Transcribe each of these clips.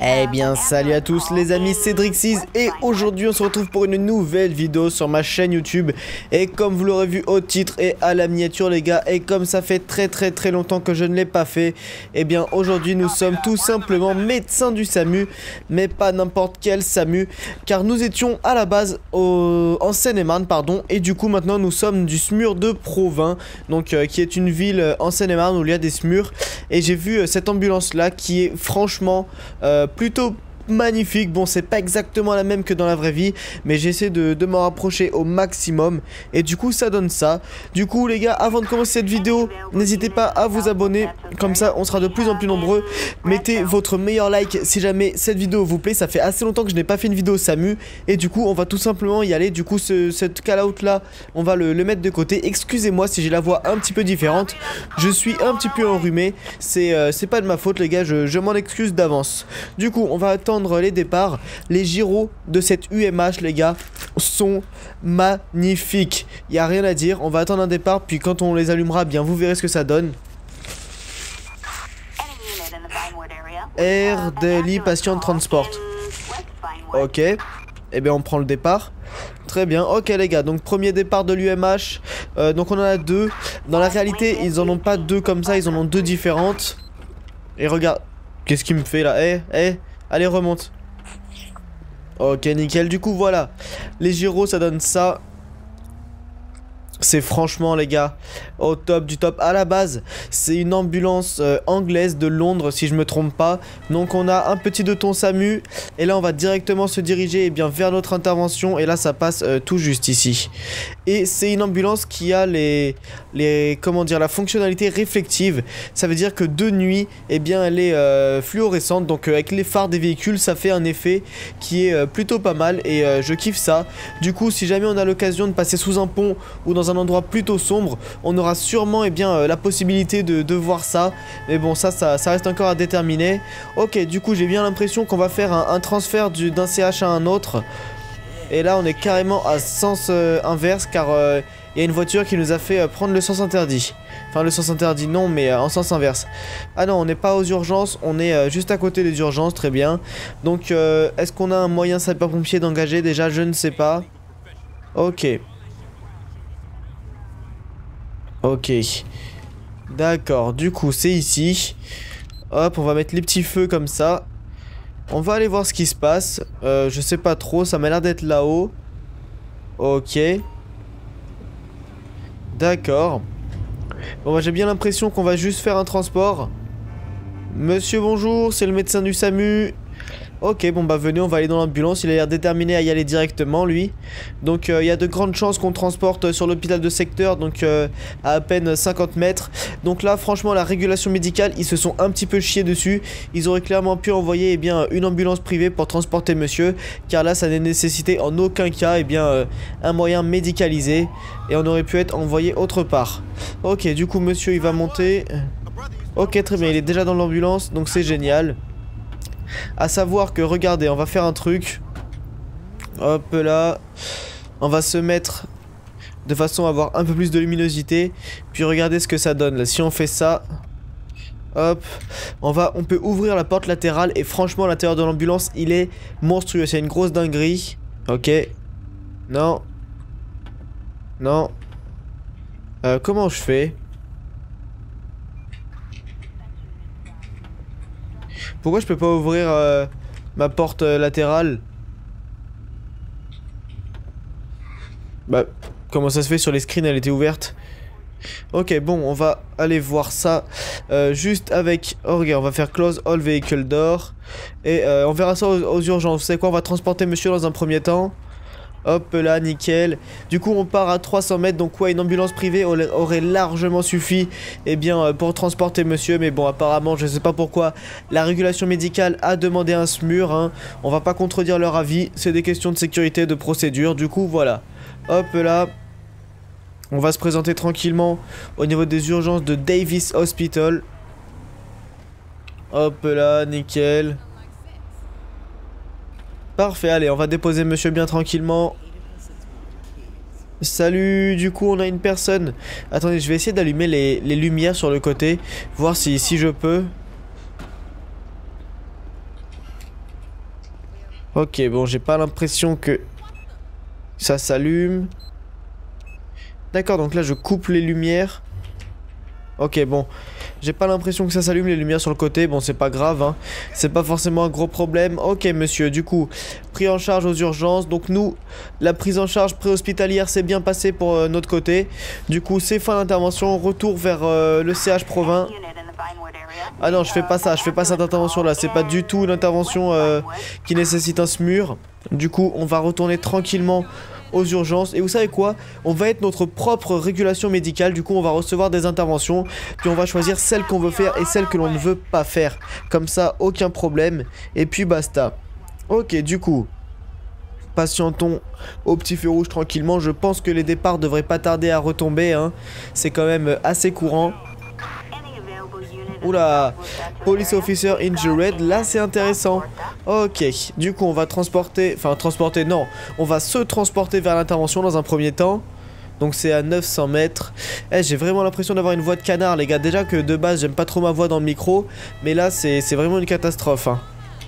Eh bien salut à tous les amis, c'est Drixis et aujourd'hui on se retrouve pour une nouvelle vidéo sur ma chaîne YouTube. Et comme vous l'aurez vu au titre et à la miniature les gars, et comme ça fait très longtemps que je ne l'ai pas fait, eh bien aujourd'hui nous sommes tout simplement médecins du SAMU, mais pas n'importe quel SAMU, car nous étions à la base en Seine-et-Marne pardon, et du coup maintenant nous sommes du SMUR de Provins, donc qui est une ville en Seine-et-Marne où il y a des SMUR. Et j'ai vu cette ambulance là qui est franchement plutôt magnifique. Bon, c'est pas exactement la même que dans la vraie vie, mais j'essaie de m'en rapprocher au maximum et du coup ça donne ça. Du coup les gars, avant de commencer cette vidéo, n'hésitez pas à vous abonner, comme ça on sera de plus en plus nombreux. Mettez votre meilleur like si jamais cette vidéo vous plaît. Ça fait assez longtemps que je n'ai pas fait une vidéo SAMU et du coup on va tout simplement y aller. Du coup cette call out là, on va le mettre de côté. Excusez-moi si j'ai la voix un petit peu différente, je suis un petit peu enrhumé, c'est pas de ma faute les gars, je m'en excuse d'avance. Du coup on va attendre les départs. Les gyros de cette UMH les gars sont magnifiques, il n'y a rien à dire. On va attendre un départ, puis quand on les allumera bien vous verrez ce que ça donne. Air Daily Patient Transport. Ok, et bien on prend le départ. Très bien, ok les gars, donc premier départ de l'UMH. Donc on en a deux. Dans la réalité ils en ont pas deux comme ça, ils en ont deux différentes. Et regarde, qu'est-ce qu'il me fait là? Allez remonte. Ok nickel, du coup voilà, les gyros ça donne ça. C'est franchement les gars au top du top. À la base c'est une ambulance anglaise de Londres si je me trompe pas. Donc on a un petit deux tons SAMU. Et là on va directement se diriger bien vers notre intervention. Et là ça passe tout juste ici. Et c'est une ambulance qui a comment dire, la fonctionnalité réflective. Ça veut dire que de nuit eh bien elle est fluorescente. Donc avec les phares des véhicules ça fait un effet qui est plutôt pas mal. Et je kiffe ça. Du coup si jamais on a l'occasion de passer sous un pont ou dans un endroit plutôt sombre, on aura sûrement la possibilité de voir ça. Mais bon ça reste encore à déterminer. Ok, du coup j'ai bien l'impression qu'on va faire un transfert d'un CH à un autre. Et là on est carrément à sens inverse, car il y a une voiture qui nous a fait prendre le sens interdit. Enfin le sens interdit non, mais en sens inverse. Ah non, on n'est pas aux urgences, on est juste à côté des urgences, très bien. Donc est-ce qu'on a un moyen sapeur-pompier d'engager? Déjà je ne sais pas. Ok. Ok, d'accord, du coup c'est ici. Hop, on va mettre les petits feux comme ça. On va aller voir ce qui se passe. Je sais pas trop, ça m'a l'air d'être là-haut. Ok. D'accord. Bon bah j'ai bien l'impression qu'on va juste faire un transport. Monsieur bonjour, c'est le médecin du SAMU. Ok, bon bah venez, on va aller dans l'ambulance. Il a l'air déterminé à y aller directement lui. Donc il y a de grandes chances qu'on transporte sur l'hôpital de secteur. Donc à peine 50 mètres. Donc là franchement la régulation médicale, ils se sont un petit peu chiés dessus. Ils auraient clairement pu envoyer une ambulance privée pour transporter monsieur, car là ça n'est nécessité en aucun cas un moyen médicalisé. Et on aurait pu être envoyé autre part. Ok, du coup monsieur il va monter. Ok très bien, il est déjà dans l'ambulance, donc c'est génial. À savoir que regardez, on va faire un truc. Hop là. On va se mettre de façon à avoir un peu plus de luminosité. Puis regardez ce que ça donne là. Si on fait ça, hop, on peut ouvrir la porte latérale. Et franchement l'intérieur de l'ambulance il est monstrueux. C'est une grosse dinguerie. Ok. Non. Non. Comment je fais? Pourquoi je peux pas ouvrir ma porte latérale? Bah, comment ça se fait? Sur les screens elle était ouverte. Ok, bon, on va aller voir ça juste avec... Oh regarde, on va faire close all vehicle door. Et on verra ça aux urgences. Vous savez quoi? On va transporter monsieur dans un premier temps. Hop là, nickel. Du coup on part à 300 mètres. Donc ouais, une ambulance privée aurait largement suffi pour transporter monsieur. Mais bon apparemment je sais pas pourquoi la régulation médicale a demandé un SMUR hein. On va pas contredire leur avis. C'est des questions de sécurité, de procédure. Du coup voilà. Hop là. On va se présenter tranquillement au niveau des urgences de Davis Hospital. Hop là, nickel. Parfait, allez, on va déposer monsieur bien tranquillement. Salut, du coup on a une personne. Attendez, je vais essayer d'allumer les lumières sur le côté. Voir si je peux. Ok, bon, j'ai pas l'impression que ça s'allume. D'accord, donc là je coupe les lumières. Ok, bon, j'ai pas l'impression que ça s'allume les lumières sur le côté. Bon, c'est pas grave, hein. C'est pas forcément un gros problème. Ok, monsieur, du coup, pris en charge aux urgences. Donc nous, la prise en charge préhospitalière s'est bien passée pour notre côté. Du coup, c'est fin d'intervention. Retour vers le CH Provins. Ah non, je fais pas ça, je fais pas cette intervention là. C'est pas du tout une intervention qui nécessite un SMUR. Du coup, on va retourner tranquillement aux urgences. Et vous savez quoi? On va être notre propre régulation médicale. Du coup, on va recevoir des interventions. Puis on va choisir celles qu'on veut faire et celles que l'on ne veut pas faire. Comme ça, aucun problème. Et puis basta. Ok, du coup, patientons au petit feu rouge tranquillement. Je pense que les départs devraient pas tarder à retomber, hein. C'est quand même assez courant. Oula, police officer injured, là c'est intéressant. Ok, du coup on va non, on va se transporter vers l'intervention dans un premier temps. Donc c'est à 900 mètres. Eh, j'ai vraiment l'impression d'avoir une voix de canard les gars. Déjà que de base j'aime pas trop ma voix dans le micro. Mais là c'est vraiment une catastrophe, hein.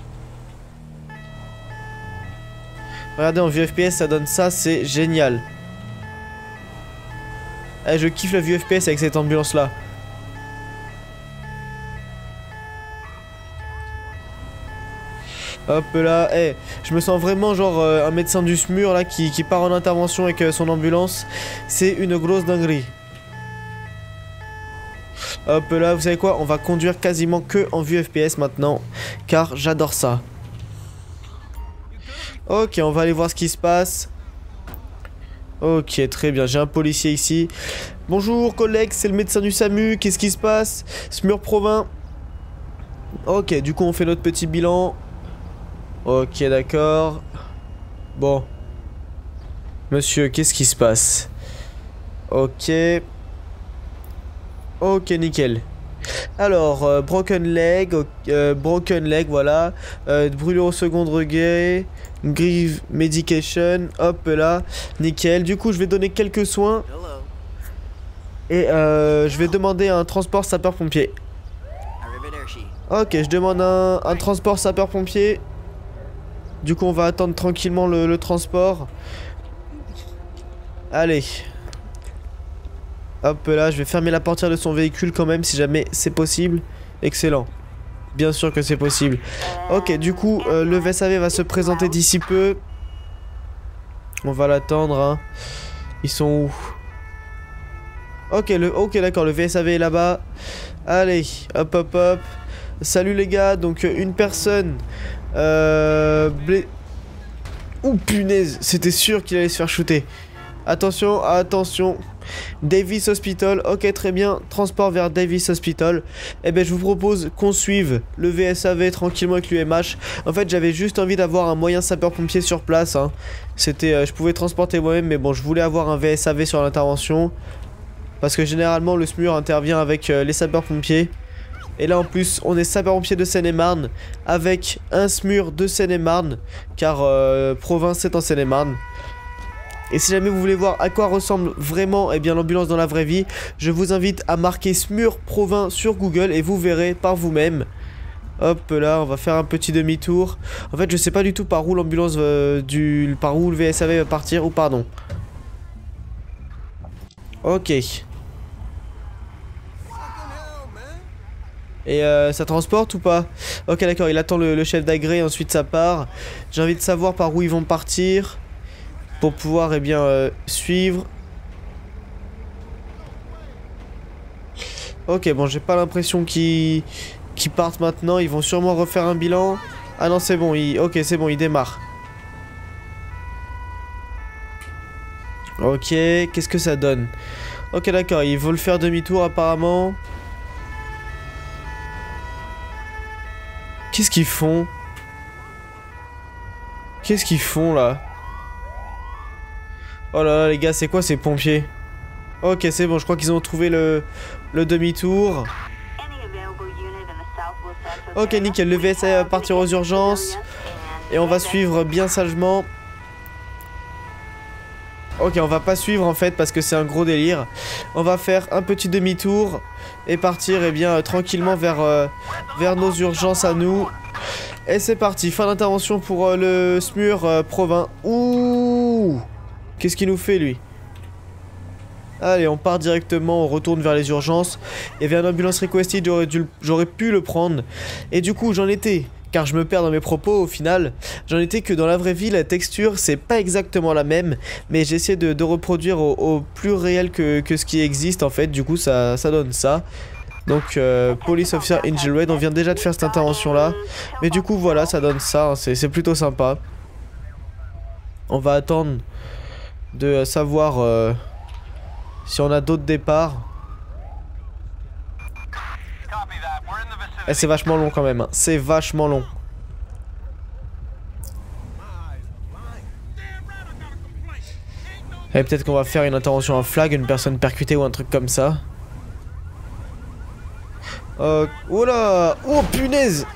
Regardez, en vue FPS ça donne ça, c'est génial. Eh, je kiffe la vue FPS avec cette ambulance là. Hop là, hey, je me sens vraiment genre un médecin du SMUR là qui part en intervention avec son ambulance. C'est une grosse dinguerie. Hop là, vous savez quoi? On va conduire quasiment que en vue FPS maintenant, car j'adore ça. Ok, on va aller voir ce qui se passe. Ok, très bien, j'ai un policier ici. Bonjour collègue, c'est le médecin du SAMU, qu'est-ce qui se passe? SMUR Provins. Ok, du coup on fait notre petit bilan. Ok, d'accord. Bon. Monsieur, qu'est-ce qui se passe? Ok. Ok, nickel. Alors, broken leg, voilà. Brûlure au second degré. Grieve medication. Hop là. Nickel. Du coup, je vais donner quelques soins. Et je vais demander un transport sapeur-pompier. Ok, je demande un transport sapeur-pompier. Du coup on va attendre tranquillement le transport. Allez. Hop là, je vais fermer la portière de son véhicule quand même si jamais c'est possible. Excellent. Bien sûr que c'est possible. Ok, du coup le VSAV va se présenter d'ici peu. On va l'attendre, hein. Ils sont où? Ok, d'accord, le VSAV est là-bas. Allez, hop hop hop. Salut les gars, donc une personne... Ouh punaise, c'était sûr qu'il allait se faire shooter. Attention, attention. Davis Hospital, ok très bien. Transport vers Davis Hospital. Eh ben je vous propose qu'on suive le VSAV tranquillement avec l'UMH. En fait j'avais juste envie d'avoir un moyen sapeur-pompier sur place, hein. C'était, je pouvais transporter moi-même mais bon je voulais avoir un VSAV sur l'intervention. Parce que généralement le SMUR intervient avec les sapeurs-pompiers. Et là en plus on est sapeur-pompier de Seine-et-Marne avec un SMUR de Seine-et-Marne, car province est en Seine-et-Marne. Et si jamais vous voulez voir à quoi ressemble vraiment l'ambulance dans la vraie vie, je vous invite à marquer SMUR Provins sur Google et vous verrez par vous-même. Hop là, on va faire un petit demi-tour. En fait je sais pas du tout par où l'ambulance par où le VSAV va partir, ou pardon. Ok. Et ça transporte ou pas? Ok d'accord, il attend le chef d'agré, ensuite ça part. J'ai envie de savoir par où ils vont partir pour pouvoir suivre. Ok, bon j'ai pas l'impression qu'ils partent maintenant. Ils vont sûrement refaire un bilan. Ah non c'est bon, ok c'est bon, ils démarrent. Ok, qu'est-ce que ça donne? Ok d'accord, ils veulent faire demi-tour apparemment. Qu'est-ce qu'ils font? Qu'est-ce qu'ils font là? Oh là là les gars, c'est quoi ces pompiers? Ok c'est bon, je crois qu'ils ont trouvé le demi-tour. Ok nickel, le VSA va partir aux urgences. Et on va suivre bien sagement. Ok, on va pas suivre en fait parce que c'est un gros délire. On va faire un petit demi-tour et partir tranquillement vers nos urgences à nous. Et c'est parti, fin d'intervention pour le SMUR Provins. Ouh! Qu'est-ce qu'il nous fait lui? Allez, on part directement, on retourne vers les urgences. Il y avait un ambulance requested, j'aurais pu le prendre. Et du coup, j'en étais, car je me perds dans mes propos au final, j'en étais que dans la vraie vie, la texture, c'est pas exactement la même. Mais j'ai essayé de reproduire au plus réel que ce qui existe en fait. Du coup, ça donne ça. Donc, Police Officer Injured, on vient déjà de faire cette intervention-là. Mais du coup, voilà, ça donne ça, hein, c'est plutôt sympa. On va attendre de savoir... si on a d'autres départs. Et c'est vachement long quand même, hein. C'est vachement long. Et peut-être qu'on va faire une intervention en flag, une personne percutée ou un truc comme ça. Oh là! Oh punaise!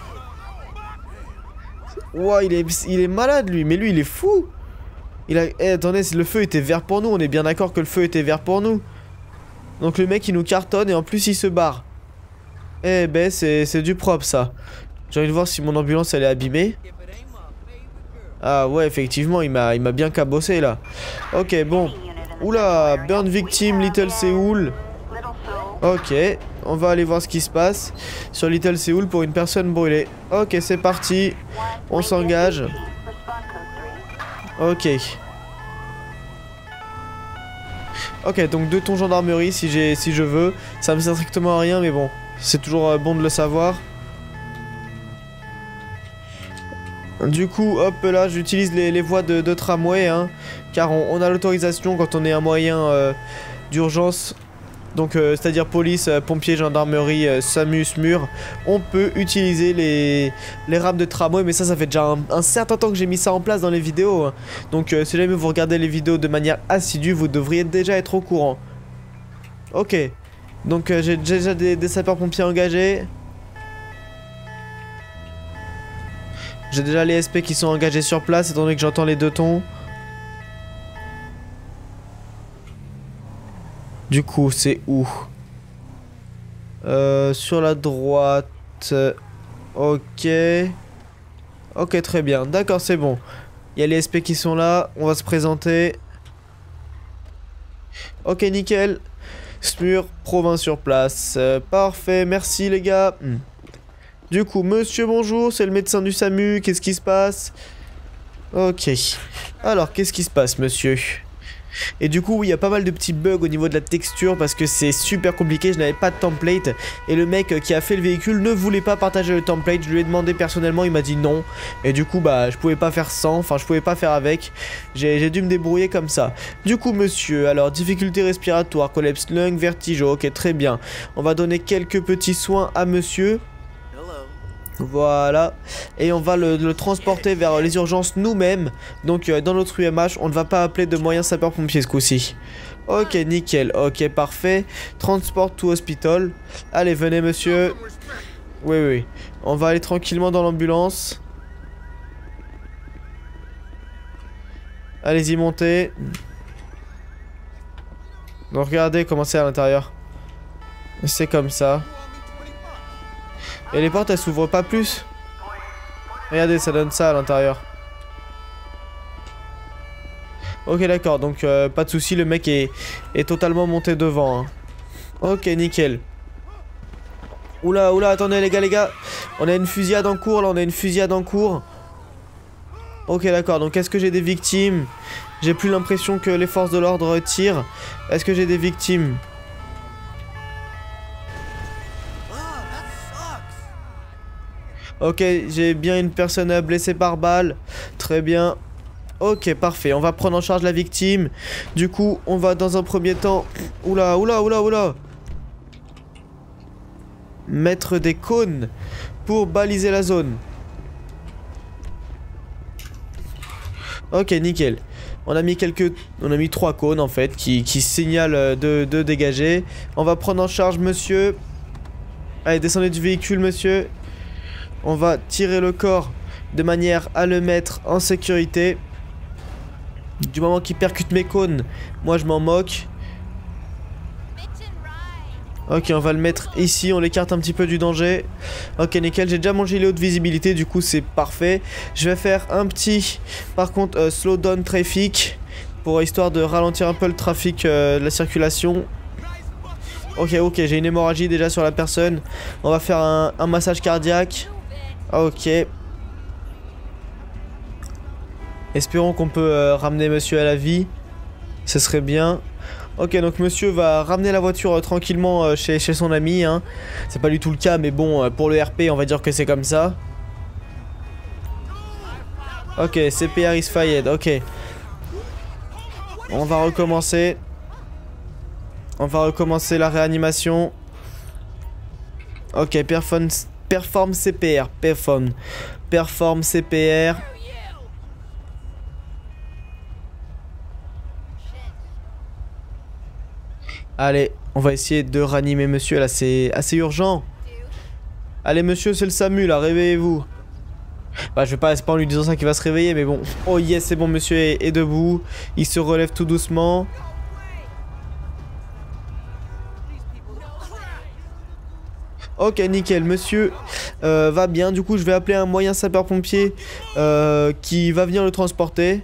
Ouah, il est malade lui, mais lui il est fou! attendez, le feu était vert pour nous, on est bien d'accord que le feu était vert pour nous. Donc le mec il nous cartonne et en plus il se barre. Eh ben c'est du propre ça. J'ai envie de voir si mon ambulance elle est abîmée. Ah ouais effectivement il m'a bien cabossé là. Ok bon. Oula, burn victim Little Seoul. Ok, on va aller voir ce qui se passe sur Little Seoul pour une personne brûlée. Ok c'est parti, on s'engage. Ok. Ok, donc 2 tons gendarmerie si je veux. Ça me sert strictement à rien, mais bon. C'est toujours bon de le savoir. Du coup, hop là, j'utilise les voies de tramway, hein. Car on a l'autorisation quand on est un moyen d'urgence. Donc, c'est-à-dire police, pompiers, gendarmerie, SAMU, SMUR. On peut utiliser les rames de tramway, mais ça fait déjà un certain temps que j'ai mis ça en place dans les vidéos. Hein. Donc, si jamais vous regardez les vidéos de manière assidue, vous devriez déjà être au courant. Ok. Donc, j'ai déjà des sapeurs-pompiers engagés. J'ai déjà les SP qui sont engagés sur place, étant donné que j'entends les 2 tons. Du coup, c'est où? Sur la droite. Ok. Ok, très bien. D'accord, c'est bon. Il y a les SP qui sont là. On va se présenter. Ok, nickel. SMUR, Provins sur place. Parfait, merci les gars. Du coup, monsieur, bonjour. C'est le médecin du SAMU. Qu'est-ce qui se passe? Ok. Alors, qu'est-ce qui se passe, monsieur? Et du coup oui, il y a pas mal de petits bugs au niveau de la texture parce que c'est super compliqué, je n'avais pas de template et le mec qui a fait le véhicule ne voulait pas partager le template. Je lui ai demandé personnellement, il m'a dit non et du coup bah je pouvais pas faire sans, enfin je pouvais pas faire avec. J'ai dû me débrouiller comme ça. Du coup monsieur, alors difficulté respiratoire, collapse lung, vertige, ok très bien. On va donner quelques petits soins à monsieur. Voilà, et on va le transporter vers les urgences nous-mêmes. Donc dans notre UMH, on ne va pas appeler de moyens sapeurs-pompiers ce coup-ci. Ok, nickel, ok, parfait. Transport to hospital. Allez, venez monsieur. Oui, oui, on va aller tranquillement dans l'ambulance. Allez-y, montez. Donc regardez comment c'est à l'intérieur. C'est comme ça. Et les portes elles s'ouvrent pas plus. Regardez, ça donne ça à l'intérieur. Ok d'accord, donc pas de souci, le mec est totalement monté devant. Hein. Ok nickel. Oula, oula, attendez les gars. On a une fusillade en cours là, on a une fusillade en cours. Ok d'accord, donc est-ce que j'ai des victimes? J'ai plus l'impression que les forces de l'ordre tirent. Est-ce que j'ai des victimes? Ok, j'ai bien une personne blessée par balle. Très bien. Ok, parfait. On va prendre en charge la victime. Du coup, on va dans un premier temps... Oula, oula, oula, oula. Mettre des cônes pour baliser la zone. Ok, nickel. On a mis 3 cônes en fait qui signalent de dégager. On va prendre en charge monsieur. Allez, descendez du véhicule monsieur. On va tirer le corps de manière à le mettre en sécurité. Du moment qu'il percute mes cônes, moi je m'en moque. Ok, on va le mettre ici, on l'écarte un petit peu du danger. Ok, nickel, j'ai déjà mon gilet haute visibilité, du coup c'est parfait. Je vais faire un petit, par contre, slow down traffic, pour histoire de ralentir un peu le trafic, la circulation. Ok, j'ai une hémorragie déjà sur la personne. On va faire un massage cardiaque. Ok. Espérons qu'on peut ramener monsieur à la vie. Ce serait bien. Ok, donc monsieur va ramener la voiture tranquillement chez son ami. Hein. C'est pas du tout le cas, mais bon, pour le RP, on va dire que c'est comme ça. Ok, CPR is fired. Ok. On va recommencer. On va recommencer la réanimation. Ok, perform CPR. Perform CPR. Allez, on va essayer de ranimer monsieur là, c'est assez urgent. Allez monsieur, c'est le SAMU là, réveillez-vous. Bah je vais pas, c'est pas en lui disant ça qu'il va se réveiller, mais bon. Oh yes, c'est bon, monsieur est debout. Il se relève tout doucement. Ok, nickel, monsieur va bien. Du coup, je vais appeler un moyen sapeur-pompier qui va venir le transporter.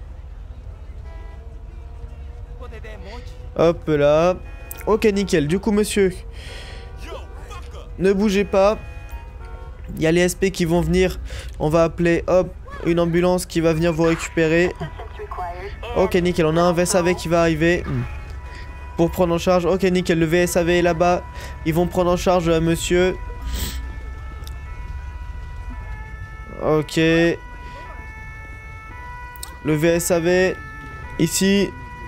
Hop là. Ok, nickel. Du coup, monsieur, ne bougez pas. Il y a les SP qui vont venir. On va appeler, hop, une ambulance qui va venir vous récupérer. Ok, nickel. On a un VSAV qui va arriver pour prendre en charge. Ok, nickel. Le VSAV est là-bas. Ils vont prendre en charge monsieur. Ok. Le VSAV ici.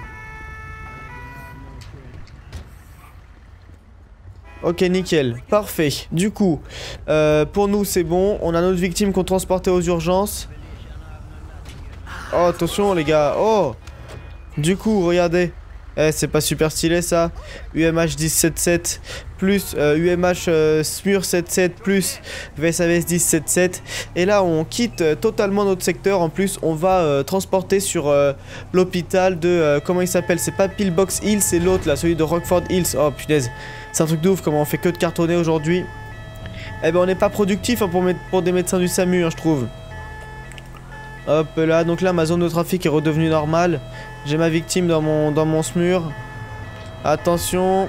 Ok, nickel, parfait. Du coup, pour nous c'est bon. On a notre victime qu'on transportait aux urgences. Oh, attention les gars. Oh. Du coup, regardez. Eh, c'est pas super stylé ça. UMH 1077 plus UMH SMUR 77 plus VSAVS 1077. Et là, on quitte totalement notre secteur. En plus, on va transporter sur l'hôpital de... comment il s'appelle? C'est pas Pillbox Hill, c'est l'autre là, celui de Rockford Hills. Oh punaise. C'est un truc de ouf, comment on fait que de cartonner aujourd'hui. Eh ben on n'est pas productif hein, pour des médecins du SAMU, hein, je trouve. Hop là, donc là ma zone de trafic est redevenue normale. J'ai ma victime dans mon SMUR. Attention.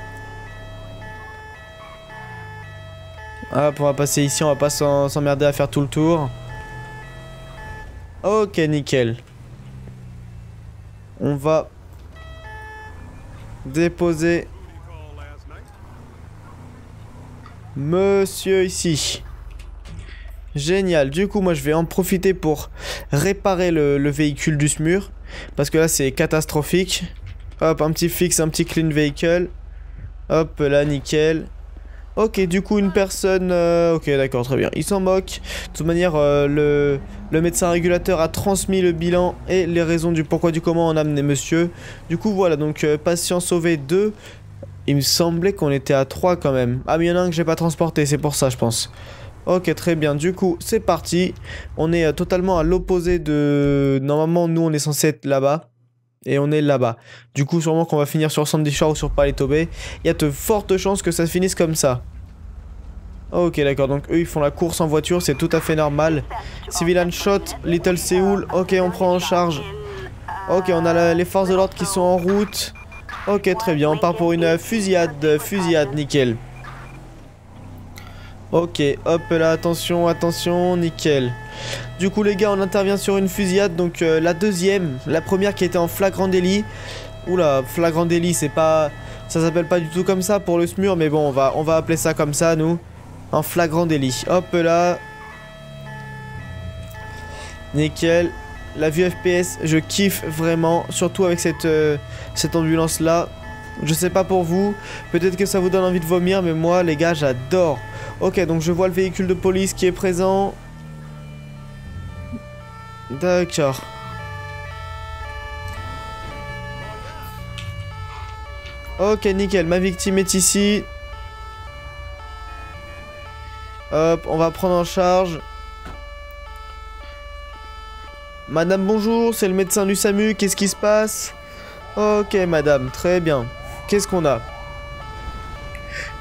Hop, on va passer ici, on va pas s'emmerder à faire tout le tour. Ok, nickel. On va déposer monsieur ici. Génial. Du coup, moi, je vais en profiter pour réparer le véhicule du SMUR. Parce que là, c'est catastrophique. Hop, un petit fixe, un petit clean vehicle. Hop, là, nickel. Ok, du coup, une personne... ok, d'accord, très bien. Il s'en moque. De toute manière, le médecin régulateur a transmis le bilan et les raisons du pourquoi du comment on a amené monsieur. Du coup, voilà, donc patient sauvé 2. Il me semblait qu'on était à 3 quand même. Ah, mais il y en a un que j'ai pas transporté, c'est pour ça, je pense. Ok, très bien. Du coup, c'est parti. On est totalement à l'opposé de... Normalement, nous, on est censé être là-bas. Et on est là-bas. Du coup, sûrement qu'on va finir sur Sandy Shore ou sur Paleto Bay. Il y a de fortes chances que ça finisse comme ça. Ok, d'accord. Donc, eux, ils font la course en voiture. C'est tout à fait normal. Civilian Shot, Little Seoul. Ok, on prend en charge. Ok, on a les forces de l'ordre qui sont en route. Ok, très bien. On part pour une fusillade. Fusillade, nickel. Ok, hop là, attention, attention, nickel. Du coup les gars, on intervient sur une fusillade, donc la deuxième, la première qui était en flagrant délit. Oula, flagrant délit, c'est pas... Ça s'appelle pas du tout comme ça pour le SMUR, mais bon, on va appeler ça comme ça, nous. En flagrant délit. Hop là. Nickel. La vue FPS, je kiffe vraiment, surtout avec cette ambulance là. Je sais pas pour vous, peut-être que ça vous donne envie de vomir, mais moi les gars, j'adore. Ok, donc je vois le véhicule de police qui est présent. D'accord. Ok, nickel, ma victime est ici. Hop, on va prendre en charge. Madame, bonjour, c'est le médecin du SAMU, qu'est-ce qui se passe? Ok, madame, très bien. Qu'est-ce qu'on a?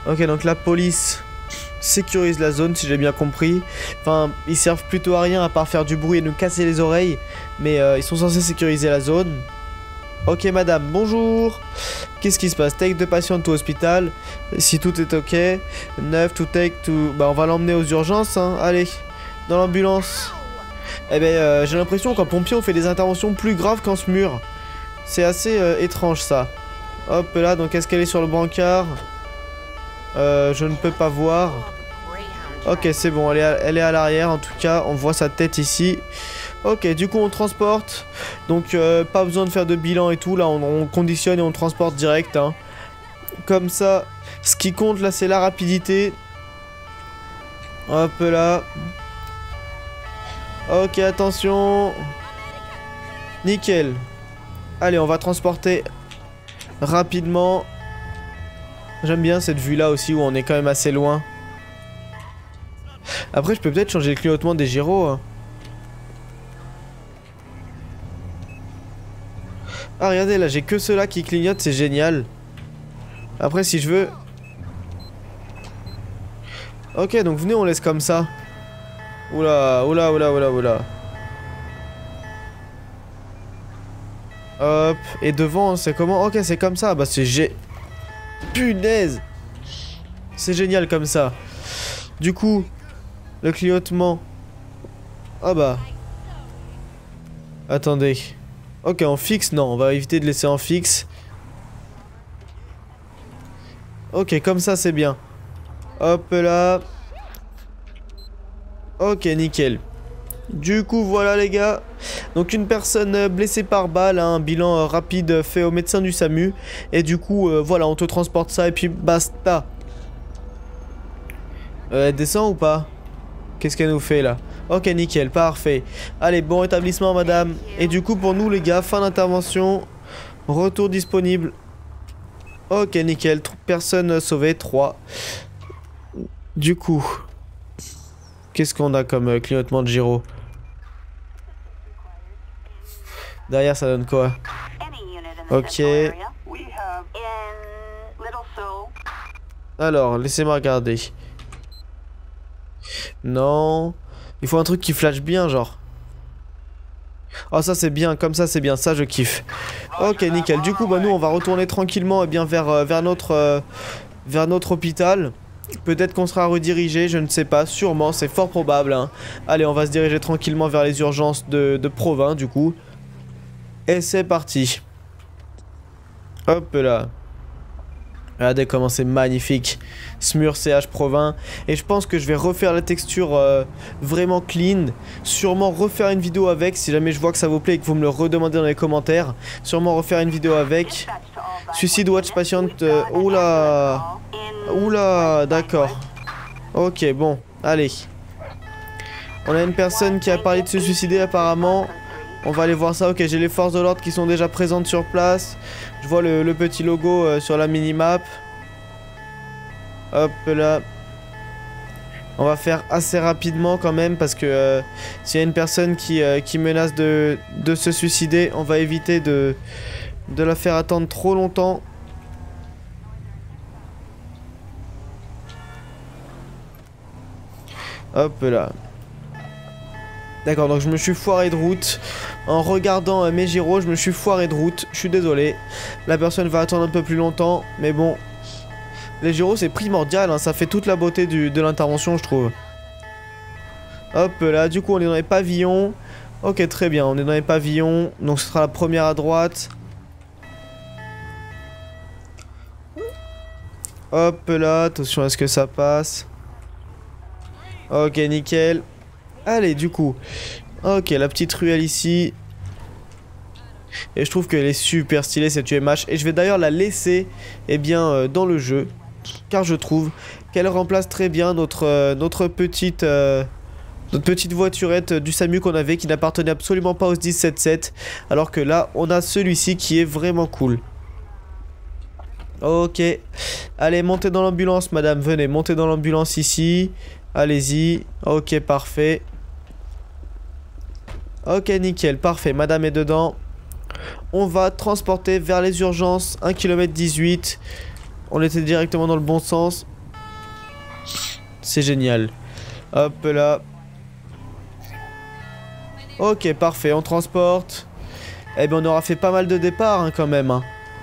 Ok, donc la police sécurise la zone, si j'ai bien compris. Enfin, ils servent plutôt à rien à part faire du bruit et nous casser les oreilles. Mais ils sont censés sécuriser la zone. Ok, madame, bonjour. Qu'est-ce qui se passe? Take de patient to hospital. Si tout est ok. 9 to take to... Bah, on va l'emmener aux urgences, hein. Allez, dans l'ambulance. Eh ben, j'ai l'impression qu'en pompier, on fait des interventions plus graves qu'en SMUR. C'est assez étrange, ça. Hop, là, donc est-ce qu'elle est sur le brancard? Je ne peux pas voir. Ok, c'est bon, elle est à l'arrière, en tout cas, on voit sa tête ici. Ok, du coup, on transporte. Donc, pas besoin de faire de bilan et tout, là, on conditionne et on transporte direct, hein. Comme ça, ce qui compte, là, c'est la rapidité. Hop, là. Ok, attention. Nickel. Allez, on va transporter rapidement. J'aime bien cette vue là aussi où on est quand même assez loin. Après je peux peut-être changer le clignotement des gyros, hein. Ah regardez là, j'ai que ceux-là qui clignotent, c'est génial. Après si je veux... Ok, donc venez, on laisse comme ça. Oula, oula, oula, oula, oula. Hop, et devant c'est comment? Ok, c'est comme ça, bah c'est punaise. C'est génial comme ça. Du coup, le clignotement. Ah bah. Attendez. Ok, en fixe, non, on va éviter de laisser en fixe. Ok, comme ça c'est bien. Hop là. Ok, nickel. Du coup, voilà les gars. Donc une personne blessée par balle, hein, un bilan rapide fait au médecin du SAMU. Et du coup, voilà, on te transporte ça et puis basta. Elle descend ou pas? Qu'est-ce qu'elle nous fait là? Ok, nickel, parfait. Allez, bon rétablissement madame. Et du coup, pour nous les gars, fin d'intervention. Retour disponible. Ok, nickel, personne sauvée, 3. Du coup, qu'est-ce qu'on a comme clignotement de gyro? Derrière ça donne quoi? Ok. Alors, laissez-moi regarder. Non. Il faut un truc qui flash bien, genre. Oh, ça c'est bien, comme ça c'est bien, ça je kiffe. Ok, nickel. Du coup, bah nous on va retourner tranquillement eh bien, vers notre hôpital. Peut-être qu'on sera redirigé, je ne sais pas, sûrement, c'est fort probable, hein. Allez, on va se diriger tranquillement vers les urgences de Provins, du coup. Et c'est parti. Hop là. Regardez comment c'est magnifique. SMUR CH Provins. Et je pense que je vais refaire la texture vraiment clean. Sûrement refaire une vidéo avec. Si jamais je vois que ça vous plaît et que vous me le redemandez dans les commentaires. Sûrement refaire une vidéo avec. Suicide Watch Patient. Oula. Oula, d'accord. Ok, bon. Allez. On a une personne qui a parlé de se suicider apparemment. On va aller voir ça. Ok, j'ai les forces de l'ordre qui sont déjà présentes sur place. Je vois le petit logo sur la minimap. Hop là. On va faire assez rapidement quand même parce que s'il y a une personne qui menace de se suicider, on va éviter de la faire attendre trop longtemps. Hop là. D'accord, donc je me suis foiré de route. En regardant mes gyros, je me suis foiré de route. Je suis désolé. La personne va attendre un peu plus longtemps. Mais bon. Les gyros, c'est primordial, hein, ça fait toute la beauté de l'intervention, je trouve. Hop là, du coup, on est dans les pavillons. Ok, très bien, on est dans les pavillons. Donc ce sera la première à droite. Hop là, attention à ce que ça passe. Ok, nickel. Allez, du coup. Ok, la petite ruelle ici. Et je trouve qu'elle est super stylée cette UMH. Et je vais d'ailleurs la laisser eh bien, dans le jeu. Car je trouve qu'elle remplace très bien notre petite voiturette du SAMU qu'on avait. Qui n'appartenait absolument pas au 1077. Alors que là, on a celui-ci qui est vraiment cool. Ok. Allez, montez dans l'ambulance, madame. Venez, montez dans l'ambulance ici. Allez-y. Ok, parfait. Ok, nickel, parfait, madame est dedans. On va transporter vers les urgences, 1 km 18. On était directement dans le bon sens. C'est génial. Hop là. Ok, parfait, on transporte. Eh bien, on aura fait pas mal de départs hein, quand même. Hein.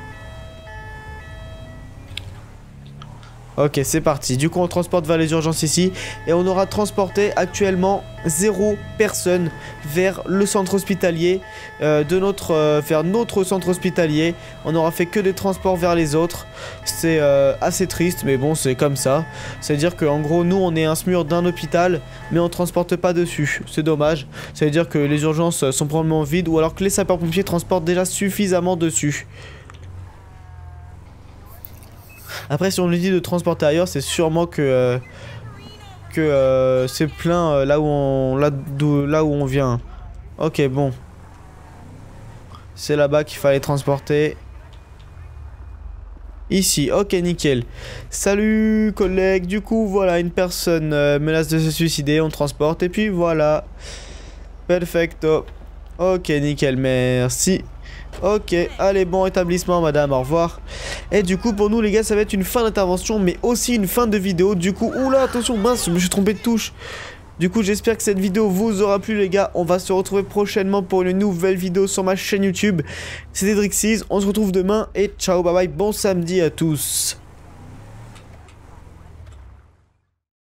Ok, c'est parti. Du coup, on transporte vers les urgences ici. Et on aura transporté actuellement 0 personne vers le centre hospitalier. Vers notre centre hospitalier. On aura fait que des transports vers les autres. C'est assez triste, mais bon, c'est comme ça. C'est-à-dire qu'en gros, nous, on est un SMUR d'un hôpital, mais on transporte pas dessus. C'est dommage. Ça veut dire que les urgences sont probablement vides, ou alors que les sapeurs-pompiers transportent déjà suffisamment dessus. Après, si on lui dit de transporter ailleurs, c'est sûrement que c'est plein là où on vient. Ok, bon. C'est là-bas qu'il fallait transporter. Ici, ok, nickel. Salut, collègues. Du coup, voilà, une personne menace de se suicider. On transporte. Et puis, voilà. Perfecto. Ok, nickel, merci. Ok, allez, bon établissement madame, au revoir. Et du coup pour nous les gars ça va être une fin d'intervention mais aussi une fin de vidéo. Du coup, oula attention, mince, je me suis trompé de touche. Du coup j'espère que cette vidéo vous aura plu les gars. On va se retrouver prochainement pour une nouvelle vidéo sur ma chaîne YouTube. C'était Drixys, on se retrouve demain et ciao bye bye, bon samedi à tous.